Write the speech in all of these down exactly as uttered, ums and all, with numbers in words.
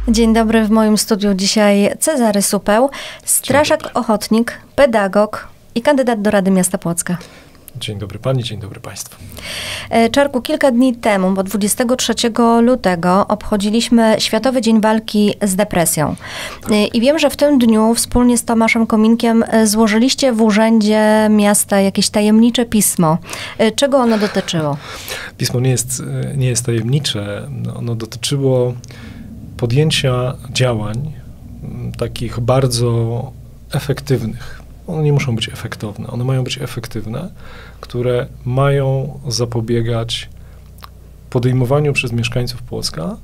Dzień dobry, w moim studiu dzisiaj Cezary Supeł, strażak ochotnik, pedagog i kandydat do Rady Miasta Płocka. Dzień dobry pani, dzień dobry państwu. Czarku, kilka dni temu, bo dwudziestego trzeciego lutego obchodziliśmy Światowy Dzień Walki z Depresją. Tak. I wiem, że w tym dniu wspólnie z Tomaszem Kominkiem złożyliście w Urzędzie Miasta jakieś tajemnicze pismo. Czego ono dotyczyło? Pismo nie jest, nie jest tajemnicze. Ono dotyczyło podjęcia działań takich bardzo efektywnych. One nie muszą być efektowne, one mają być efektywne, które mają zapobiegać podejmowaniu przez mieszkańców Płocka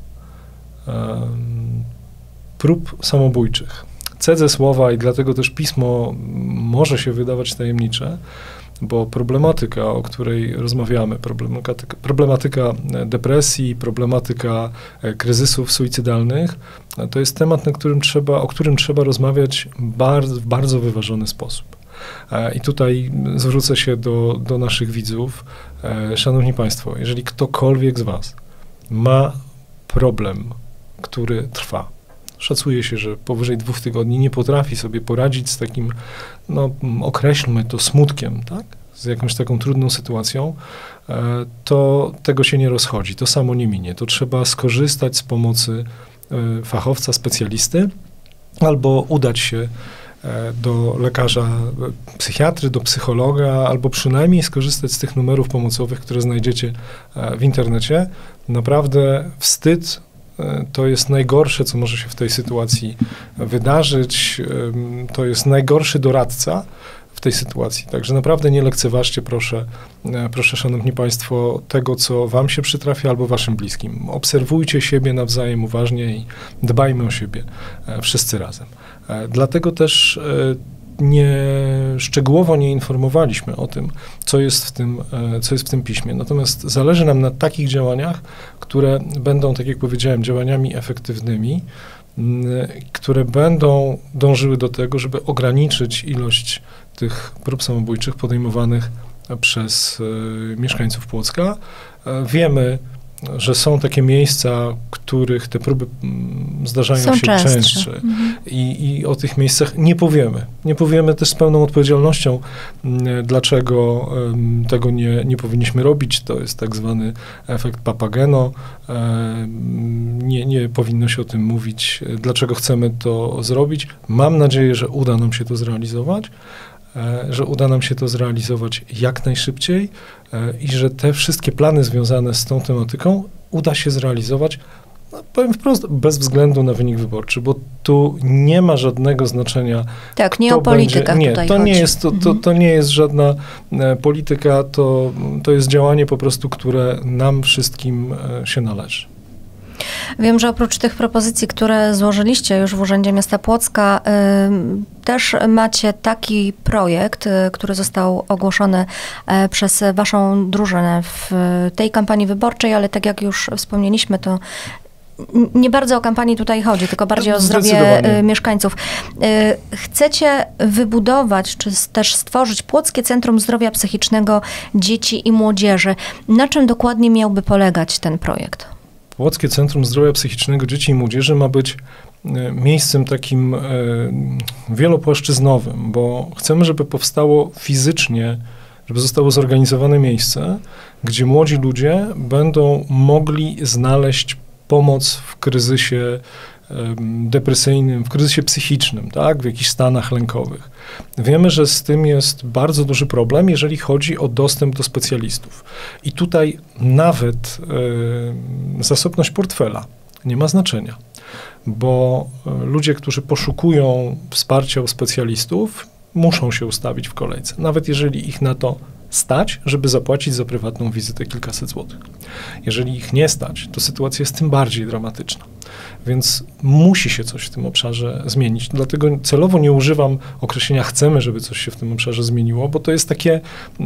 um, prób samobójczych. Cedzę słowa i dlatego też pismo może się wydawać tajemnicze, bo problematyka, o której rozmawiamy, problematyka, problematyka depresji, problematyka kryzysów suicydalnych, to jest temat, na którym trzeba, o którym trzeba rozmawiać bardzo, w bardzo wyważony sposób. I tutaj zwrócę się do, do naszych widzów. Szanowni Państwo, jeżeli ktokolwiek z Was ma problem, który trwa, szacuje się, że powyżej dwóch tygodni nie potrafi sobie poradzić z takim, no określmy to, smutkiem, tak? Z jakąś taką trudną sytuacją, to tego się nie rozchodzi, to samo nie minie. To trzeba skorzystać z pomocy fachowca, specjalisty, albo udać się do lekarza psychiatry, do psychologa, albo przynajmniej skorzystać z tych numerów pomocowych, które znajdziecie w internecie. Naprawdę wstyd to jest najgorsze, co może się w tej sytuacji wydarzyć. To jest najgorszy doradca w tej sytuacji. Także naprawdę nie lekceważcie, proszę, proszę, szanowni państwo, tego, co wam się przytrafia albo waszym bliskim. Obserwujcie siebie nawzajem uważnie i dbajmy o siebie wszyscy razem. Dlatego też nie, szczegółowo nie informowaliśmy o tym, co jest w tym, co jest w tym piśmie. Natomiast zależy nam na takich działaniach, które będą, tak jak powiedziałem, działaniami efektywnymi, które będą dążyły do tego, żeby ograniczyć ilość tych prób samobójczych podejmowanych przez y, mieszkańców Płocka. E, wiemy, że są takie miejsca, których te próby m, zdarzają są się częstsze. częstsze Mhm. I, i o tych miejscach nie powiemy. Nie powiemy też z pełną odpowiedzialnością, m, dlaczego m, tego nie, nie powinniśmy robić. To jest tak zwany efekt Papageno. E, nie, nie powinno się o tym mówić, dlaczego chcemy to zrobić. Mam nadzieję, że uda nam się to zrealizować. że uda nam się to zrealizować jak najszybciej i że te wszystkie plany związane z tą tematyką uda się zrealizować, no, powiem wprost, bez względu na wynik wyborczy, bo tu nie ma żadnego znaczenia. Tak, nie o politykę nie, tutaj to chodzi. nie jest, to, to, to nie jest żadna e, polityka, to, to jest działanie po prostu, które nam wszystkim e, się należy. Wiem, że oprócz tych propozycji, które złożyliście już w Urzędzie Miasta Płocka, y, też macie taki projekt, y, który został ogłoszony y, przez waszą drużynę w y, tej kampanii wyborczej, ale tak jak już wspomnieliśmy, to nie bardzo o kampanii tutaj chodzi, tylko bardziej o zdrowie y, mieszkańców. Y, chcecie wybudować, czy też stworzyć Płockie Centrum Zdrowia Psychicznego Dzieci i Młodzieży. Na czym dokładnie miałby polegać ten projekt? Płockie Centrum Zdrowia Psychicznego Dzieci i Młodzieży ma być miejscem takim e, wielopłaszczyznowym, bo chcemy, żeby powstało fizycznie, żeby zostało zorganizowane miejsce, gdzie młodzi ludzie będą mogli znaleźć pomoc w kryzysie depresyjnym, w kryzysie psychicznym, tak, w jakichś stanach lękowych. Wiemy, że z tym jest bardzo duży problem, jeżeli chodzi o dostęp do specjalistów. I tutaj nawet y, zasobność portfela nie ma znaczenia, bo y, ludzie, którzy poszukują wsparcia u specjalistów, muszą się ustawić w kolejce, nawet jeżeli ich na to stać, żeby zapłacić za prywatną wizytę kilkaset złotych. Jeżeli ich nie stać, to sytuacja jest tym bardziej dramatyczna. Więc musi się coś w tym obszarze zmienić. Dlatego celowo nie używam określenia chcemy, żeby coś się w tym obszarze zmieniło, bo to jest takie, e,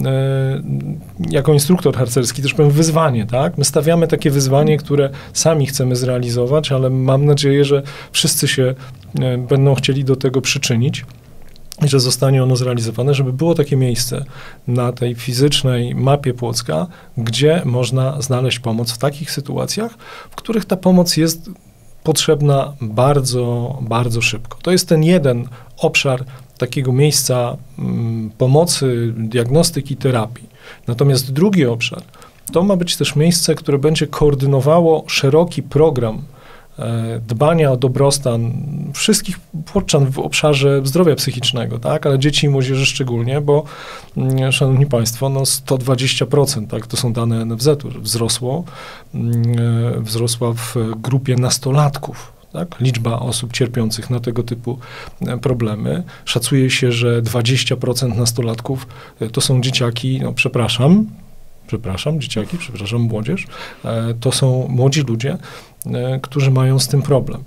jako instruktor harcerski też powiem wyzwanie, tak? My stawiamy takie wyzwanie, które sami chcemy zrealizować, ale mam nadzieję, że wszyscy się e, będą chcieli do tego przyczynić. I że zostanie ono zrealizowane, żeby było takie miejsce na tej fizycznej mapie Płocka, gdzie można znaleźć pomoc w takich sytuacjach, w których ta pomoc jest potrzebna bardzo, bardzo szybko. To jest ten jeden obszar takiego miejsca mm, pomocy, diagnostyki, terapii. Natomiast drugi obszar, to ma być też miejsce, które będzie koordynowało szeroki program e, dbania o dobrostan wszystkich płoczan w obszarze zdrowia psychicznego, tak, ale dzieci i młodzieży szczególnie, bo, mm, szanowni państwo, no sto dwadzieścia procent, tak, to są dane N F Z u, wzrosło, mm, wzrosła w grupie nastolatków. Tak? Liczba osób cierpiących na tego typu problemy. Szacuje się, że dwadzieścia procent nastolatków to są dzieciaki, no przepraszam, przepraszam, dzieciaki, przepraszam, młodzież, to są młodzi ludzie, którzy mają z tym problem.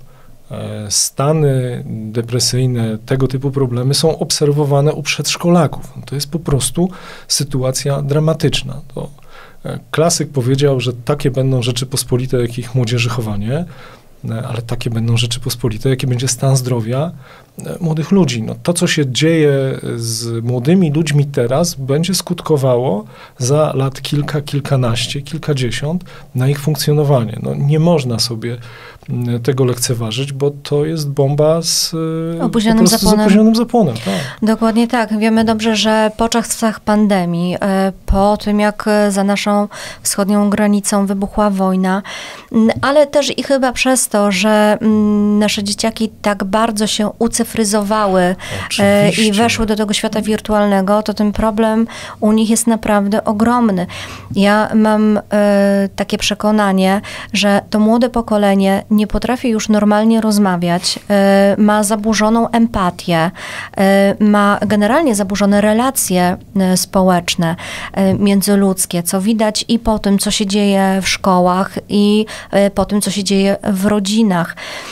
Stany depresyjne, tego typu problemy są obserwowane u przedszkolaków. To jest po prostu sytuacja dramatyczna. To klasyk powiedział, że takie będą Rzeczypospolite, jak ich młodzieży chowanie, ale takie będą Rzeczypospolite, jaki będzie stan zdrowia młodych ludzi. No, to, co się dzieje z młodymi ludźmi teraz, będzie skutkowało za lat kilka, kilkanaście, kilkadziesiąt na ich funkcjonowanie. No, nie można sobie tego lekceważyć, bo to jest bomba z opóźnionym zapłonem. Z opóźnionym zapłonem, tak. Dokładnie tak. Wiemy dobrze, że po czasach pandemii, po tym jak za naszą wschodnią granicą wybuchła wojna, ale też i chyba przez to, że nasze dzieciaki tak bardzo się ucyfryzowały Oczywiście. i weszły do tego świata wirtualnego, to ten problem u nich jest naprawdę ogromny. Ja mam takie przekonanie, że to młode pokolenie nie potrafi już normalnie rozmawiać, ma zaburzoną empatię, ma generalnie zaburzone relacje społeczne, międzyludzkie, co widać i po tym, co się dzieje w szkołach, i po tym, co się dzieje w rodzinach.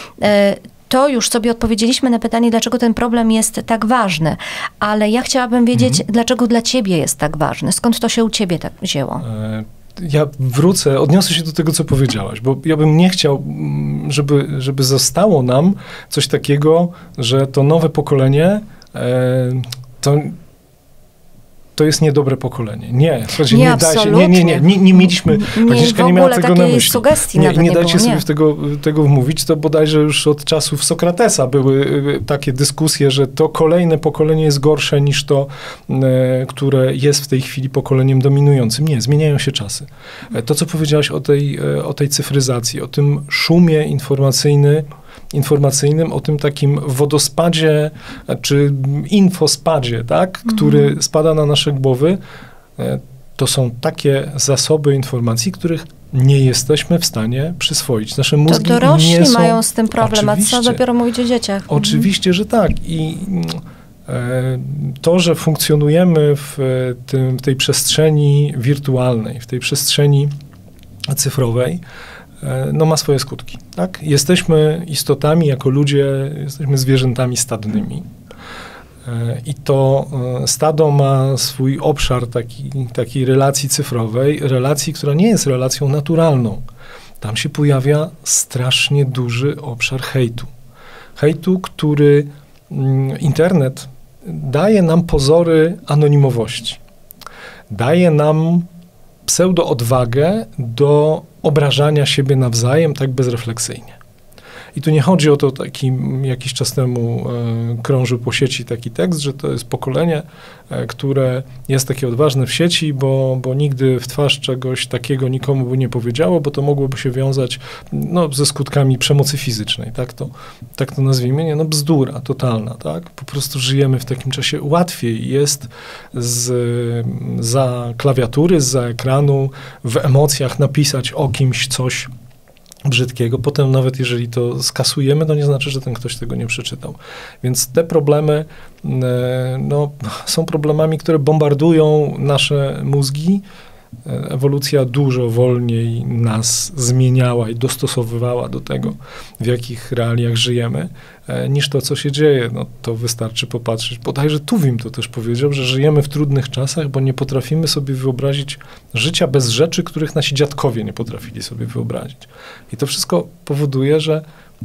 To już sobie odpowiedzieliśmy na pytanie, dlaczego ten problem jest tak ważny, ale ja chciałabym wiedzieć, mhm. dlaczego dla ciebie jest tak ważny, skąd to się u ciebie tak wzięło? Ja wrócę, odniosę się do tego, co powiedziałaś, bo ja bym nie chciał, żeby, żeby zostało nam coś takiego, że to nowe pokolenie to, to jest niedobre pokolenie. Nie, słuchajcie, nie, nie da się, nie, nie, nie, nie, nie mieliśmy, Agnieszka nie miała tego na myśli. Sugestii nie, nie, nie nie dajcie było, sobie nie. tego, tego wmówić, to bodajże już od czasów Sokratesa były takie dyskusje, że to kolejne pokolenie jest gorsze niż to, które jest w tej chwili pokoleniem dominującym. Nie, zmieniają się czasy. To, co powiedziałaś o tej, o tej cyfryzacji, o tym szumie informacyjny, informacyjnym, o tym takim wodospadzie, czy infospadzie, tak, który mhm. spada na nasze głowy, to są takie zasoby informacji, których nie jesteśmy w stanie przyswoić. Nasze mózgi to dorośli nie są... mają z tym problem, Oczywiście. a co dopiero mówić o dzieciach. Oczywiście, że tak. I to, że funkcjonujemy w, tym, w tej przestrzeni wirtualnej, w tej przestrzeni cyfrowej, no ma swoje skutki, tak? Jesteśmy istotami, jako ludzie, jesteśmy zwierzętami stadnymi. I to stado ma swój obszar taki, takiej relacji cyfrowej, relacji, która nie jest relacją naturalną. Tam się pojawia strasznie duży obszar hejtu. Hejtu, który internet daje nam pozory anonimowości. Daje nam pseudo-odwagę do obrażania siebie nawzajem tak bezrefleksyjnie. I tu nie chodzi o to, taki jakiś czas temu e, krążył po sieci taki tekst, że to jest pokolenie, e, które jest takie odważne w sieci, bo, bo nigdy w twarz czegoś takiego nikomu by nie powiedziało, bo to mogłoby się wiązać no, ze skutkami przemocy fizycznej, tak to, tak to nazwijmy, nie, no bzdura totalna, tak, po prostu żyjemy w takim czasie, łatwiej jest z, za klawiatury, za ekranu, w emocjach napisać o kimś coś brzydkiego. Potem nawet jeżeli to skasujemy, to nie znaczy, że ten ktoś tego nie przeczytał. Więc te problemy no, są problemami, które bombardują nasze mózgi. Ewolucja dużo wolniej nas zmieniała i dostosowywała do tego, w jakich realiach żyjemy, niż to, co się dzieje. No, to wystarczy popatrzeć. Bodajże Tuwim to też powiedział, że żyjemy w trudnych czasach, bo nie potrafimy sobie wyobrazić życia bez rzeczy, których nasi dziadkowie nie potrafili sobie wyobrazić. I to wszystko powoduje, że,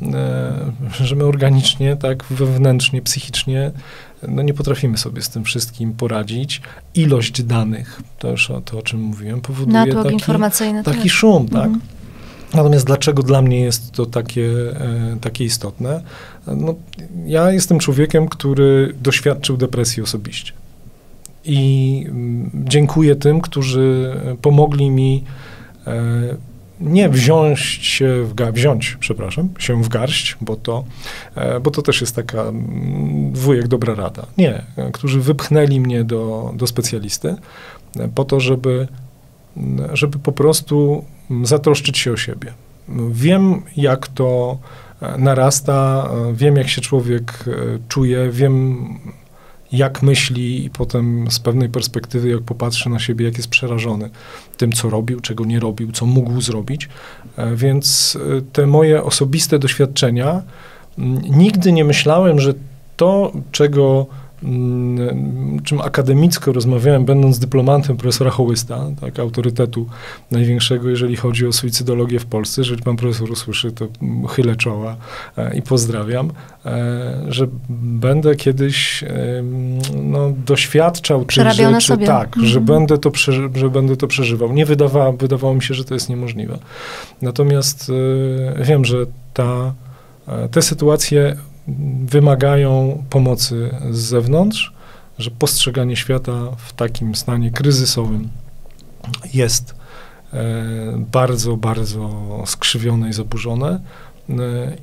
że my organicznie, tak wewnętrznie, psychicznie no nie potrafimy sobie z tym wszystkim poradzić. Ilość danych, to już o, to, o czym mówiłem, powoduje Natłok taki, informacyjny, taki tak. szum, tak? Mhm. Natomiast dlaczego dla mnie jest to takie, takie istotne? No, ja jestem człowiekiem, który doświadczył depresji osobiście. I dziękuję tym, którzy pomogli mi nie wziąć się w garść, wziąć, przepraszam, się w garść, bo to, bo to też jest taka wujek dobra rada. Nie, którzy wypchnęli mnie do, do specjalisty po to, żeby, żeby po prostu zatroszczyć się o siebie. Wiem, jak to narasta, wiem, jak się człowiek czuje, wiem, jak myśli i potem z pewnej perspektywy, jak popatrzy na siebie, jak jest przerażony tym, co robił, czego nie robił, co mógł zrobić. Więc te moje osobiste doświadczenia, nigdy nie myślałem, że to, czego, czym akademicko rozmawiałem, będąc dyplomantem profesora Hołysta, tak, autorytetu największego, jeżeli chodzi o suicydologię w Polsce, jeżeli pan profesor usłyszy, to chylę czoła i pozdrawiam, że będę kiedyś no, doświadczał tych rzeczy, sobie. tak, mhm. że, będę to przeży- że będę to przeżywał. Nie wydawało, wydawało mi się, że to jest niemożliwe. Natomiast wiem, że ta, te sytuacje wymagają pomocy z zewnątrz, że postrzeganie świata w takim stanie kryzysowym jest e, bardzo, bardzo skrzywione i zaburzone e,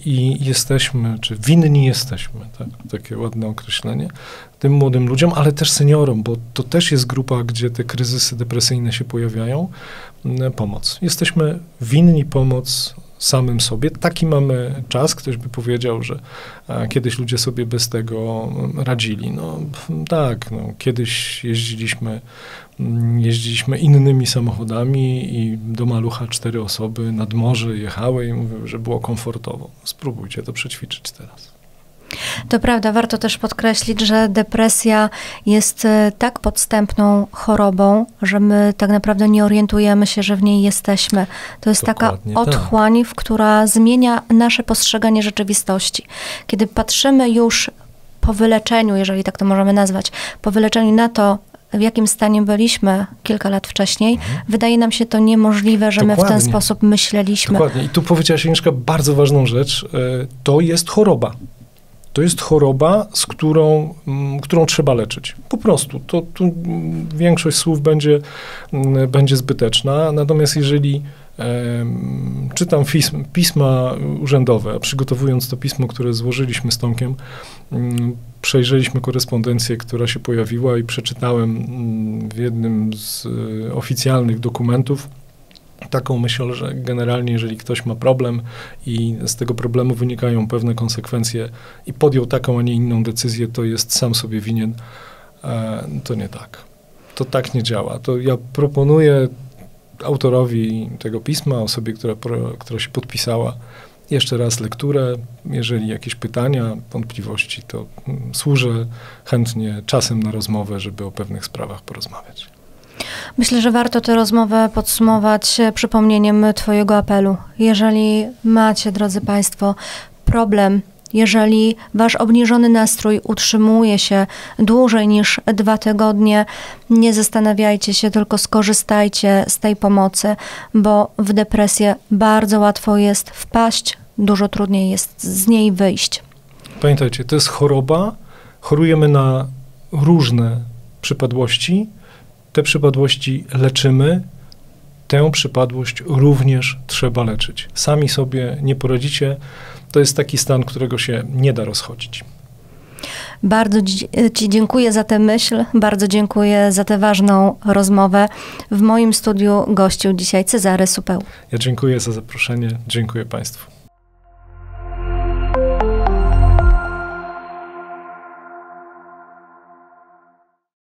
i jesteśmy, czy winni jesteśmy, tak, takie ładne określenie, tym młodym ludziom, ale też seniorom, bo to też jest grupa, gdzie te kryzysy depresyjne się pojawiają, e, pomoc. Jesteśmy winni pomoc samym sobie. Taki mamy czas. Ktoś by powiedział, że a, kiedyś ludzie sobie bez tego radzili. No tak, no, kiedyś jeździliśmy, jeździliśmy innymi samochodami i do Malucha cztery osoby nad morze jechały i mówiły, że było komfortowo. Spróbujcie to przećwiczyć teraz. To prawda, warto też podkreślić, że depresja jest tak podstępną chorobą, że my tak naprawdę nie orientujemy się, że w niej jesteśmy. To jest Dokładnie taka otchłań, tak. która zmienia nasze postrzeganie rzeczywistości. Kiedy patrzymy już po wyleczeniu, jeżeli tak to możemy nazwać, po wyleczeniu na to, w jakim stanie byliśmy kilka lat wcześniej, mhm. wydaje nam się to niemożliwe, że Dokładnie. my w ten sposób myśleliśmy. Dokładnie. I tu powiedziałaś, Agnieszka, bardzo ważną rzecz. To jest choroba. To jest choroba, z którą, m, którą trzeba leczyć. Po prostu. To, tu większość słów będzie, m, będzie zbyteczna. Natomiast jeżeli e, czytam pism, pisma urzędowe, a przygotowując to pismo, które złożyliśmy z Tomkiem, m, przejrzeliśmy korespondencję, która się pojawiła i przeczytałem m, w jednym z e, oficjalnych dokumentów taką myśl, że generalnie jeżeli ktoś ma problem i z tego problemu wynikają pewne konsekwencje i podjął taką, a nie inną decyzję, to jest sam sobie winien, e, to nie tak. To tak nie działa. To ja proponuję autorowi tego pisma, osobie, która, która się podpisała, jeszcze raz lekturę. Jeżeli jakieś pytania, wątpliwości, to mm, służę chętnie czasem na rozmowę, żeby o pewnych sprawach porozmawiać. Myślę, że warto tę rozmowę podsumować przypomnieniem twojego apelu. Jeżeli macie, drodzy państwo, problem, jeżeli wasz obniżony nastrój utrzymuje się dłużej niż dwa tygodnie, nie zastanawiajcie się, tylko skorzystajcie z tej pomocy, bo w depresję bardzo łatwo jest wpaść, dużo trudniej jest z niej wyjść. Pamiętajcie, to jest choroba, chorujemy na różne przypadłości, te przypadłości leczymy, tę przypadłość również trzeba leczyć. Sami sobie nie poradzicie, to jest taki stan, którego się nie da rozchodzić. Bardzo ci dziękuję za tę myśl, bardzo dziękuję za tę ważną rozmowę. W moim studiu gościł dzisiaj Cezary Supeł. Ja dziękuję za zaproszenie, dziękuję państwu.